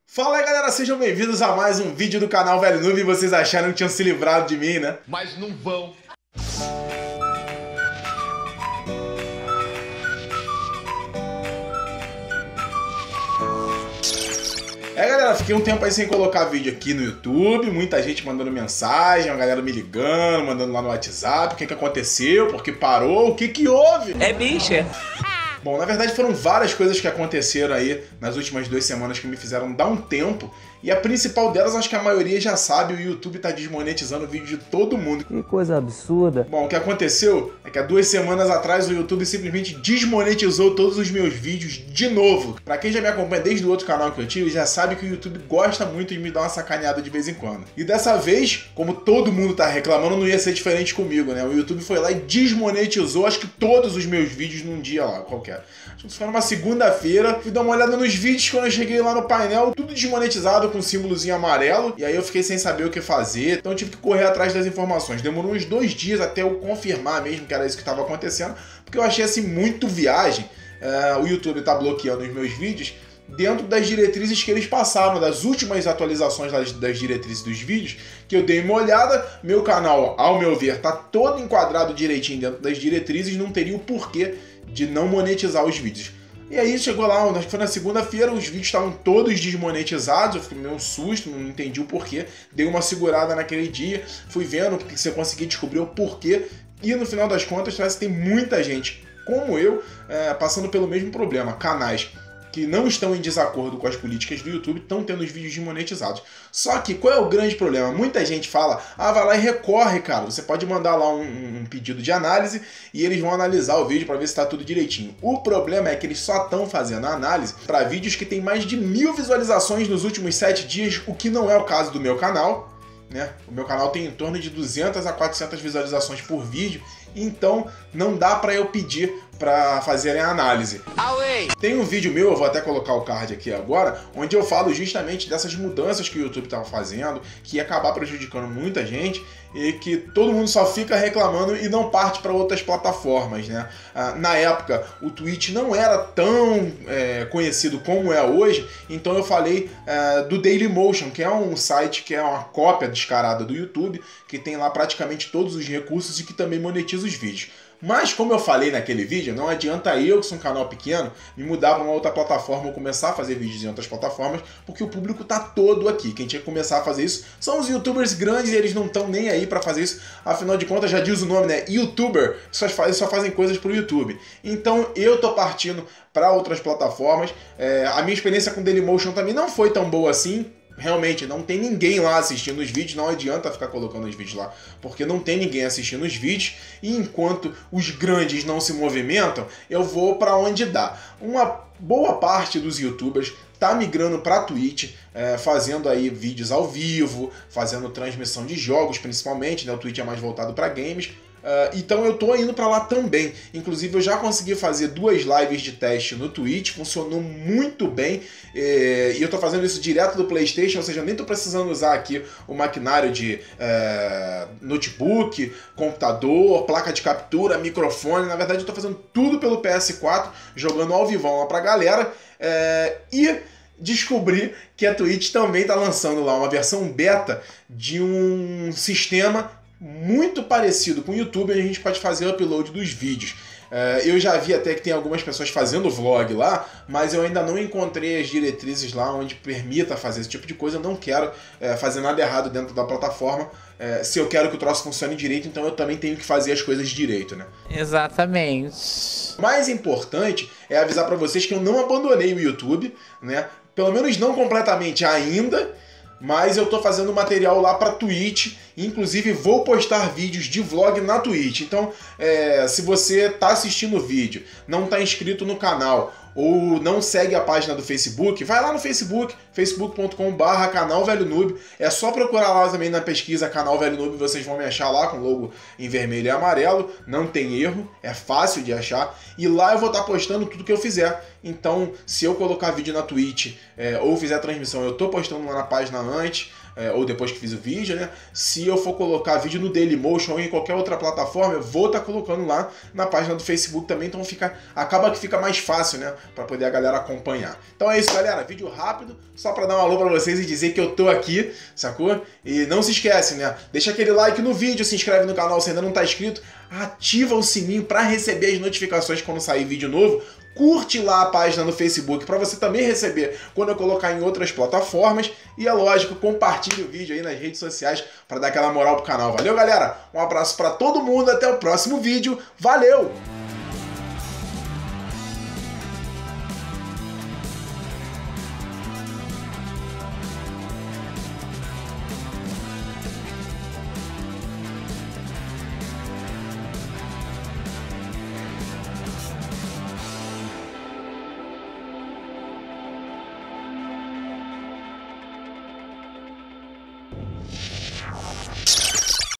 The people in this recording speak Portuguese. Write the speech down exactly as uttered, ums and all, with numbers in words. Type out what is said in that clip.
Fala aí galera, sejam bem-vindos a mais um vídeo do canal Velho Noob. E vocês acharam que tinham se livrado de mim, né? Mas não vão. É galera, fiquei um tempo aí sem colocar vídeo aqui no YouTube, muita gente mandando mensagem, a galera me ligando, mandando lá no WhatsApp, o que que aconteceu, por que parou, o que que houve? É bicha. Bom, na verdade foram várias coisas que aconteceram aí nas últimas duas semanas que me fizeram dar um tempo. E a principal delas, acho que a maioria já sabe, o YouTube tá desmonetizando o vídeo de todo mundo. Que coisa absurda. Bom, o que aconteceu é que há duas semanas atrás o YouTube simplesmente desmonetizou todos os meus vídeos de novo. Pra quem já me acompanha desde o outro canal que eu tive, já sabe que o YouTube gosta muito de me dar uma sacaneada de vez em quando. E dessa vez, como todo mundo tá reclamando, não ia ser diferente comigo, né? O YouTube foi lá e desmonetizou, acho que todos os meus vídeos num dia lá, qualquer. Acho que foi numa segunda-feira, fui dar uma olhada nos vídeos, quando eu cheguei lá no painel, tudo desmonetizado, com um símbolozinho amarelo, e aí eu fiquei sem saber o que fazer, então eu tive que correr atrás das informações. Demorou uns dois dias até eu confirmar mesmo que era isso que estava acontecendo, porque eu achei assim muito viagem. Uh, o YouTube tá bloqueando os meus vídeos dentro das diretrizes que eles passaram, das últimas atualizações das, das diretrizes dos vídeos, que eu dei uma olhada. Meu canal, ao meu ver, tá todo enquadrado direitinho dentro das diretrizes, não teria o porquê de não monetizar os vídeos. E aí chegou lá, acho que foi na segunda-feira, os vídeos estavam todos desmonetizados, eu fiquei meio um susto, não entendi o porquê, dei uma segurada naquele dia, fui vendo que você conseguia descobrir o porquê, e no final das contas parece que tem muita gente, como eu, é, passando pelo mesmo problema, canais que não estão em desacordo com as políticas do YouTube estão tendo os vídeos desmonetizados. Só que qual é o grande problema? Muita gente fala, ah, vai lá e recorre, cara. Você pode mandar lá um, um pedido de análise e eles vão analisar o vídeo para ver se está tudo direitinho. O problema é que eles só estão fazendo a análise para vídeos que tem mais de mil visualizações nos últimos sete dias, o que não é o caso do meu canal, né? O meu canal tem em torno de duzentas a quatrocentas visualizações por vídeo, então não dá para eu pedir para fazerem a análise. Away. Tem um vídeo meu, eu vou até colocar o card aqui agora, onde eu falo justamente dessas mudanças que o YouTube estava fazendo, que ia acabar prejudicando muita gente e que todo mundo só fica reclamando e não parte para outras plataformas, né? Ah, na época, o Twitch não era tão é, conhecido como é hoje, então eu falei é, do Dailymotion, que é um site que é uma cópia descarada do YouTube, que tem lá praticamente todos os recursos e que também monetiza os vídeos. Mas, como eu falei naquele vídeo, não adianta eu, que sou um canal pequeno, me mudar para uma outra plataforma ou começar a fazer vídeos em outras plataformas, porque o público tá todo aqui. Quem tinha que começar a fazer isso são os youtubers grandes e eles não estão nem aí para fazer isso. Afinal de contas, já diz o nome, né? Youtuber, só, faz, só fazem coisas pro YouTube. Então, eu tô partindo para outras plataformas. É, a minha experiência com Dailymotion também não foi tão boa assim. Realmente, não tem ninguém lá assistindo os vídeos, não adianta ficar colocando os vídeos lá, porque não tem ninguém assistindo os vídeos, e enquanto os grandes não se movimentam, eu vou para onde dá. Uma boa parte dos youtubers tá migrando para Twitch, é, fazendo aí vídeos ao vivo, fazendo transmissão de jogos principalmente, né? O Twitch é mais voltado para games. Uh, então eu tô indo pra lá também. Inclusive eu já consegui fazer duas lives de teste no Twitch, funcionou muito bem, e eu tô fazendo isso direto do PlayStation, ou seja, eu nem tô precisando usar aqui o maquinário de uh, notebook, computador, placa de captura, microfone. Na verdade eu tô fazendo tudo pelo P S quatro, jogando ao vivão lá pra galera, uh, e descobri que a Twitch também tá lançando lá uma versão beta de um sistema muito parecido com o YouTube, onde a gente pode fazer o upload dos vídeos. Uh, eu já vi até que tem algumas pessoas fazendo vlog lá, mas eu ainda não encontrei as diretrizes lá onde permita fazer esse tipo de coisa. Eu não quero uh, fazer nada errado dentro da plataforma. Uh, se eu quero que o troço funcione direito, então eu também tenho que fazer as coisas direito, né? Exatamente. O mais importante é avisar para vocês que eu não abandonei o YouTube, né? Pelo menos não completamente ainda. Mas eu tô fazendo material lá pra Twitch, inclusive vou postar vídeos de vlog na Twitch. Então, é, se você tá assistindo o vídeo, não tá inscrito no canal ou não segue a página do Facebook, vai lá no Facebook, facebook ponto com barra canal Velho Noob. É só procurar lá também na pesquisa canal Velho Noob, vocês vão me achar lá com o logo em vermelho e amarelo. Não tem erro, é fácil de achar. E lá eu vou estar postando tudo que eu fizer. Então, se eu colocar vídeo na Twitch é, ou fizer transmissão, eu tô postando lá na página antes. É, ou depois que fiz o vídeo, né? Se eu for colocar vídeo no Dailymotion ou em qualquer outra plataforma, eu vou estar colocando lá na página do Facebook também, então fica, acaba que fica mais fácil, né? para poder a galera acompanhar. Então é isso, galera, vídeo rápido, só para dar um alô para vocês e dizer que eu tô aqui, sacou? E não se esquece, né? Deixa aquele like no vídeo, se inscreve no canal se ainda não tá inscrito, ativa o sininho para receber as notificações quando sair vídeo novo. Curte lá a página no Facebook para você também receber quando eu colocar em outras plataformas. E é lógico, compartilhe o vídeo aí nas redes sociais para dar aquela moral pro canal. Valeu, galera? Um abraço para todo mundo, até o próximo vídeo. Valeu!